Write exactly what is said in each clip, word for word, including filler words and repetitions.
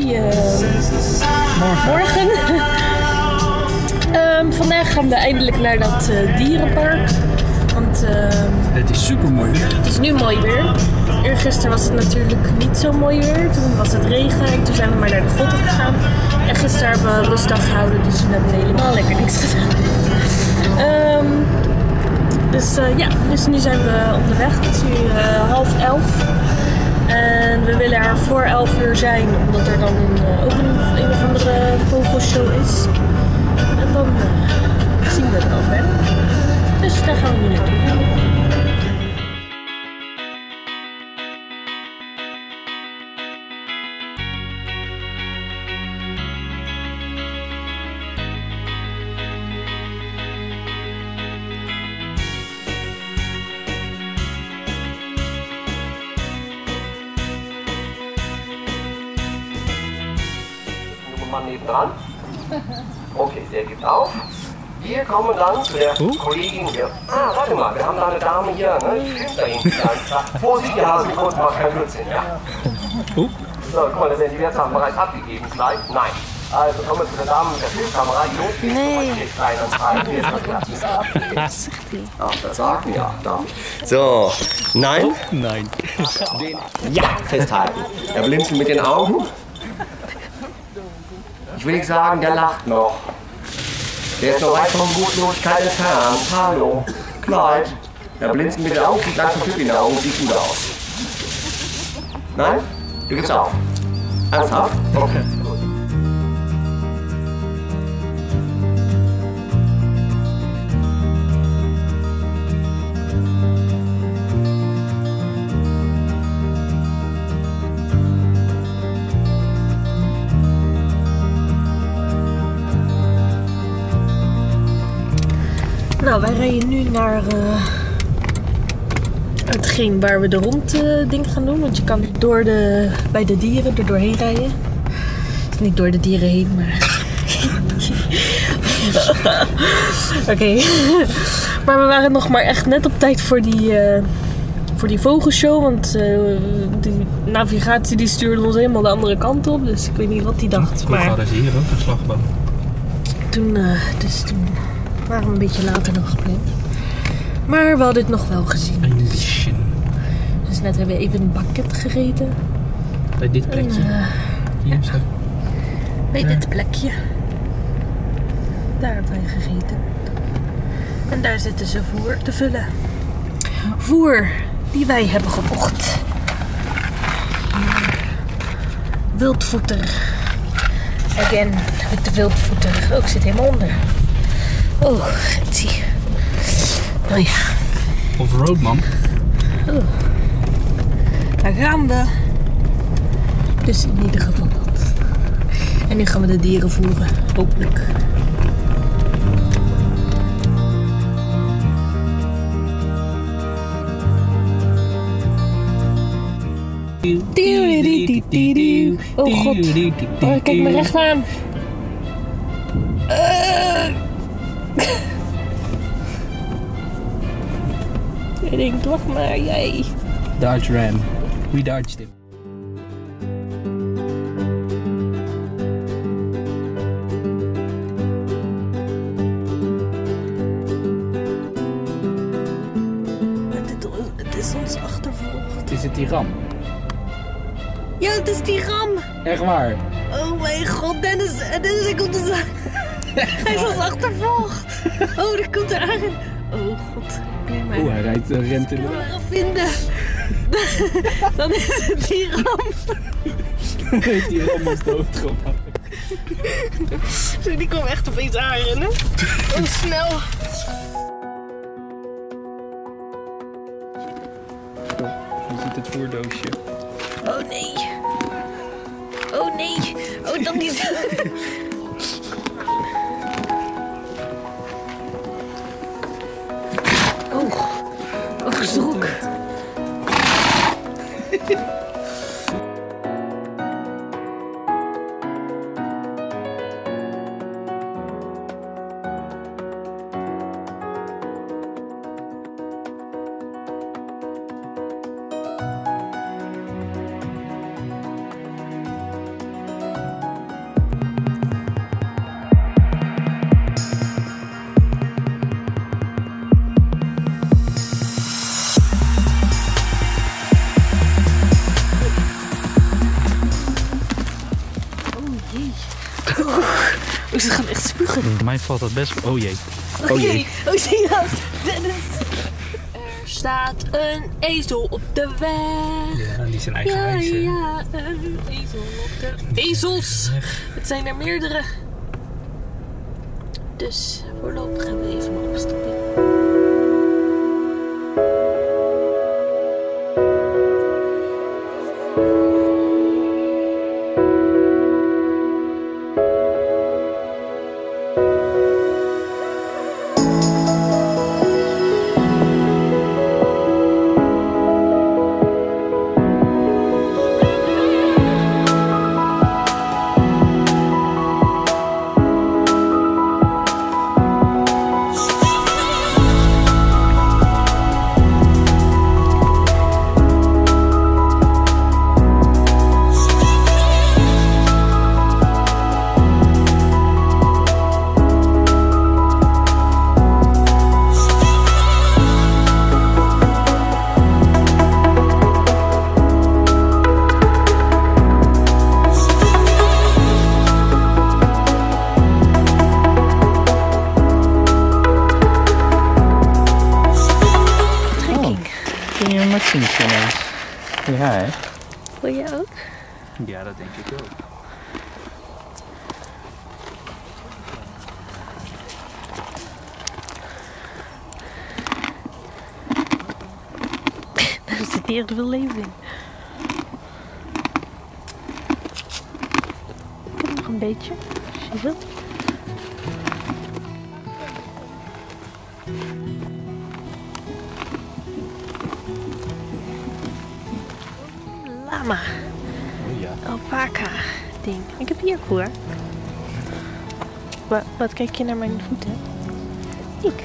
Goeie morgen. morgen. um, vandaag gaan we eindelijk naar dat uh, dierenpark. Want uh, het is super mooi weer. Het is nu mooi weer. Eergisteren was het natuurlijk niet zo mooi weer. Toen was het regen en toen zijn we maar naar de grotten gegaan. En gisteren hebben we rustdag gehouden, dus toen hebben we helemaal lekker niks gedaan. Um, dus uh, ja, dus nu zijn we onderweg. Het is nu uh, half elf. En we willen er voor elf uur zijn, omdat er dan een, uh, ook een, een of andere vogelshow is. En dan uh, zien we het wel verder. Dus daar gaan we nu naartoe. Mann nebendran. Okay, der gibt auf. Wir kommen dann zu der uh. Kollegin hier. Ah, warte mal, wir haben da eine Dame hier, ne? Die filmt da hinten. Vorsicht, die Hasengrund macht keinen Blödsinn, ja? Uh. So, guck mal, da werden die Wertsachen bereits abgegeben. Gleich? Nein. Also kommen wir zu der Dame mit der Filmkamera, die losgeht. Nee. Was sagt die? Ach, das sagt mir ja. Da. So, nein? Oh, nein. Den, ja, festhalten. Er blinzelt mit den Augen. Ich will nicht sagen, der lacht noch. Der ist noch weit von Gutlosigkeit entfernt. Hallo, Kleid. Der blinzelt mit den Augen, sieht langsam Typ in den Augen, sieht gut aus. Nein? Du gibst auf. Ernsthaft? Okay. Nou, wij rijden nu naar uh, hetgeen waar we de rond uh, ding gaan doen. Want je kan door de, bij de dieren er doorheen rijden. Dus niet door de dieren heen, maar... Oké. Okay. Maar we waren nog maar echt net op tijd voor die, uh, voor die vogelshow. Want uh, de navigatie die stuurde ons helemaal de andere kant op. Dus ik weet niet wat die dacht. Hoe gaat het hier ook, een slagboom? Toen, uh, dus toen... waren we een beetje later dan gepland. Maar we hadden het nog wel gezien. Dus, dus net hebben we even een bakket gegeten. Bij dit plekje? En, uh, Hier ja. zo? Bij ja. dit plekje. Daar hebben wij gegeten. En daar zitten ze voer te vullen. Voer die wij hebben gekocht. Wildvoeter. Again, met de wildvoeter. Oh, ik zit helemaal onder. Oh, zie. Oh ja. Of roadman. Oh. Daar gaan we. Dus in ieder geval dat. En nu gaan we de dieren voeren. Hopelijk. Oh god. Oh, kijk me recht aan. Uh. Ik denk, wacht maar, jij. Dodge Ram. We dodged him. Het is ons achtervolgd. Is het die ram? Ja, het is die ram. Echt waar? Oh mijn god, Dennis, Dennis, ik komt dus... Hij is ons achtervolgd. Oh, dat komt eraan. Oh god. Oeh, hij rijdt, uh, rent in de... Ik vinden. Dan is het die ram. Dan heeft die ram ons doodgemaakt. Zo, die kwam echt opeens aanrennen. Oh, snel. Oh, je ziet het voerdoosje. Oh nee. Oh nee. Oh, dat niet. Oh. Oh, gestrok. Oh, ze gaan echt spugen. Voor mij valt dat best... Oh jee. Oh, Oh jee. jee. Oh, zie je dat? Er staat een ezel op de weg. Ja, die zijn Ja, eigenwijs. hè. ja, een ezel op de... Ezels! Het zijn er meerdere. Dus voorlopig gaan we even een opstopping. Kun je een machientje ineens? Ja, hè? Wil je ook? Ja, dat denk ik ook. Er zit hier veel leven in. Ik heb nog een beetje, als je wilt. Lama. Oh ja. Alpaca ding. Ik heb hier koer. Wat, wat kijk je naar mijn voeten? Ik.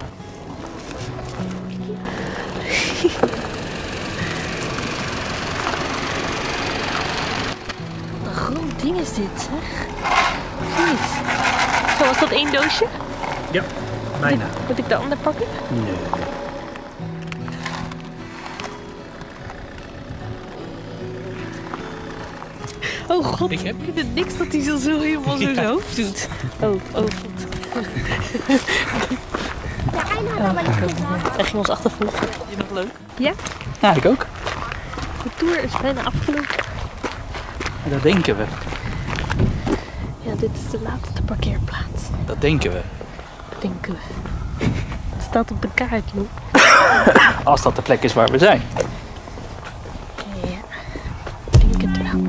Wat een groot ding is dit, zeg. Jeez. Zo, was dat één doosje? Ja, bijna. Moet ik de ander pakken? Nee. Oh god, Ik heb- ik vind het niks dat hij zo, zo helemaal zo Ja. zijn hoofd doet. Oh, oh god. Hij ging ons achtervolgen. Vind je nog leuk? Ja, Ja, ik ook. de tour is bijna afgelopen. Dat denken we. Ja, dit is de laatste parkeerplaats. Dat denken we. Denken we. Het staat op de kaart, joh. Als dat de plek is waar we zijn. Ja, ik denk het wel.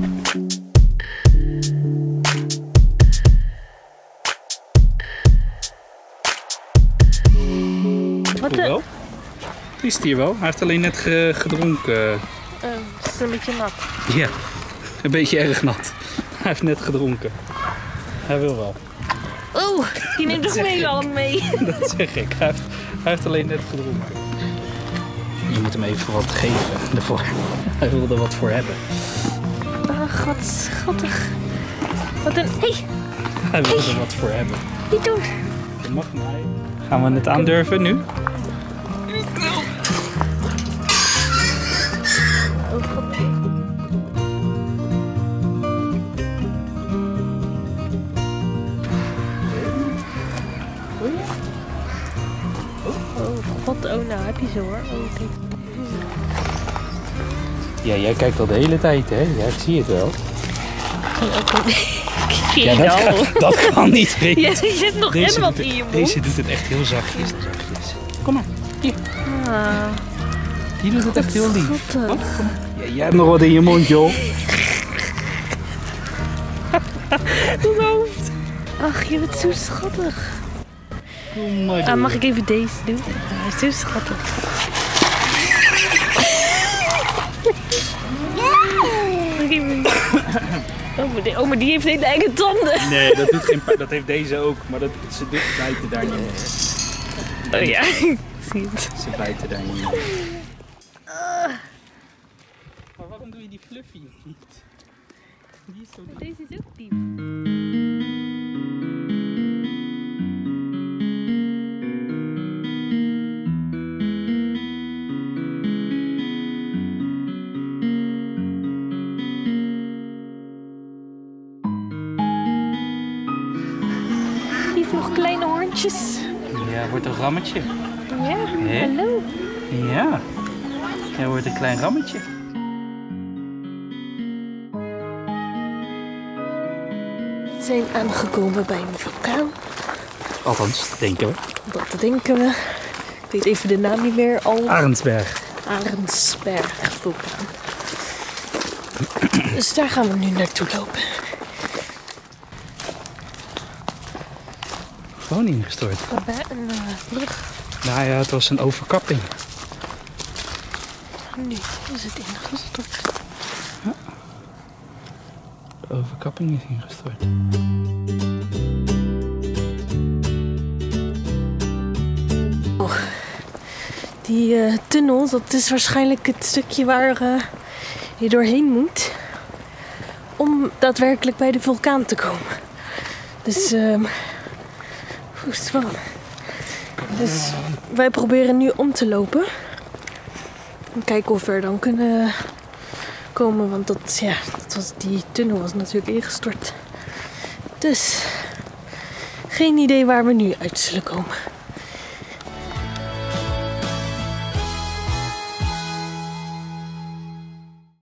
Wat de... Wel? Die is het hier wel. Hij heeft alleen net ge- gedronken. Oh, het is een beetje nat. Ja, een beetje erg nat. Hij heeft net gedronken. Hij wil wel. Oh, die neemt Dat nog zeg mee ik. al mee. Dat zeg ik. Hij heeft, hij heeft alleen net gedronken. Je moet hem even wat geven ervoor. Hij wilde er wat voor hebben. Oh, god, schattig. Wat een... Hé, hey, Hij wilde er wat voor hebben. niet doen. Dat mag mij. Gaan we het aandurven nu? Oh, god. Oh, god, oh, nou heb je ze hoor. Oh, kijk. Ja, jij kijkt al de hele tijd, hè? Ja, ik zie het wel. Kan ook wel. Ja, dat, kan, dat kan niet. Reet. Ja, er zit nog Deze en wat doet in je het, mond. deze doet het echt heel zachtjes. zachtjes. Kom maar, hier. Ah, Die doet het echt heel lief. schattig. Wat? Kom maar. Ja, jij hebt nog wat in je mond, joh. Dat hoofd. Ach, je bent zo schattig. Kom maar Ah, door. mag ik even deze doen? Hij is zo schattig. Mag ik even... Oh, maar die, oh, maar die heeft hele eigen tanden. Nee, dat doet geen pijn. Dat heeft deze ook, maar dat, ze doet- bijten daar niet meer. Oh ja, ik zie het. Ze bijten daar niet meer. Maar waarom doe je die fluffy niet? Die is zo lief. Deze is ook diep. heeft nog kleine hoortjes. Ja, wordt een rammetje. Ja, Hè? hallo. Ja. Jij wordt een klein rammetje. We zijn aangekomen bij een vulkaan. Althans, denken we. Dat denken we. Ik weet even de naam niet meer. Al Arendsberg. Arendsberg vulkaan. Dus daar gaan we nu naartoe lopen. Gewoon ingestort. Bij een uh, brug. Nou ja, het was een overkapping. Nu is het ingestort. Ja. De overkapping is ingestort. Oh, die uh, tunnel, dat is waarschijnlijk het stukje waar uh, je doorheen moet. Om daadwerkelijk bij de vulkaan te komen. Dus, uh, dus wij proberen nu om te lopen. En kijken of we er dan kunnen komen. Want dat, ja, dat was, die tunnel was natuurlijk ingestort. Dus geen idee waar we nu uit zullen komen.